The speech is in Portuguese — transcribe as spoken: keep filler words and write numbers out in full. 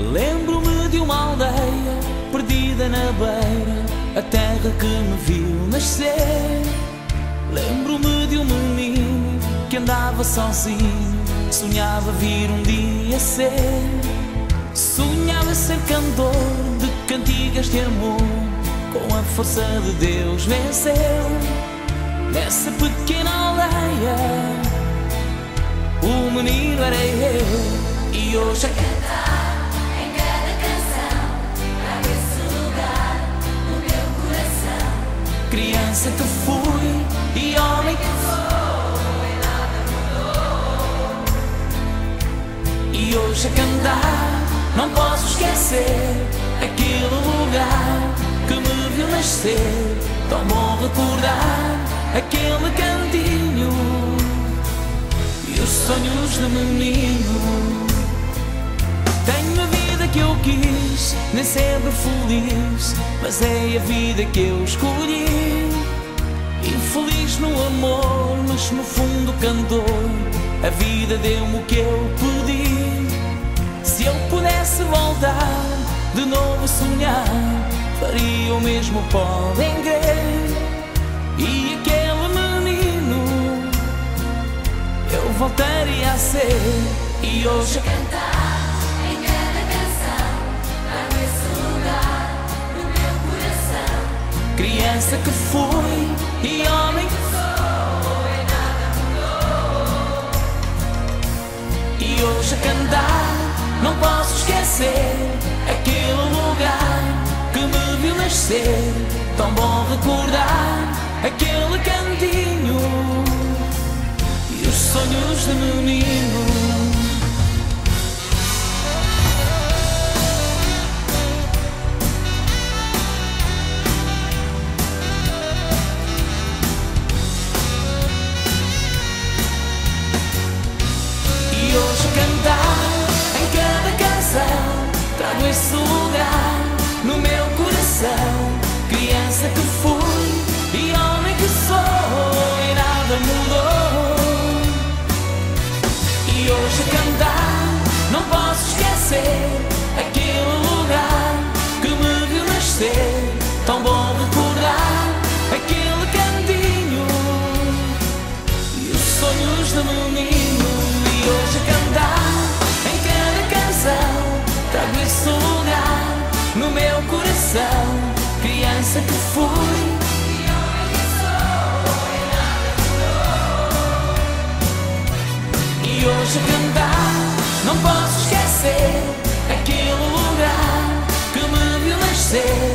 Lembro-me de uma aldeia perdida na beira, a terra que me viu nascer. Lembro-me de um menino que andava sozinho, sonhava vir um dia ser. Sonhava ser cantor de cantigas de amor, com a força de Deus venceu. Nessa pequena aldeia, o menino era eu. E hoje a cantar em cada canção, trago esse lugar no meu coração. Criança que fui e homem que sou, e nada mudou. E hoje a cantar não posso esquecer aquele lugar que me viu nascer. Tão bom recordar aquele cantinho e os sonhos de menino. Tenho a vida que eu quis, nem sempre feliz, mas é a vida que eu escolhi. Infeliz no amor, mas no fundo cantor, a vida deu-me o que eu pedi. Se eu pudesse voltar, de novo sonhar, faria o mesmo, podem crer. E aquele menino eu voltaria a ser. E hoje a cantar em cada canção, trago esse lugar no meu coração. Criança que fui e homem que sou, e nada mudou. E hoje a cantar não posso esquecer aquele lugar que me viu nascer. Tão bom recordar aquele cantinho e os sonhos de menino. E hoje cantar em cada canção, trago esse lugar no meu coração. Criança que fui e homem que sou, e nada mudou. E hoje a cantar não posso esquecer aquele lugar que me viu nascer. Tão bom recordar aquele cantinho e os sonhos de menino. E hoje a cantar em cada canção, trago esse lugar no meu coração. Criança que fui e homem que sou, e nada mudou. E hoje a cantar não posso esquecer aquele lugar que me viu nascer.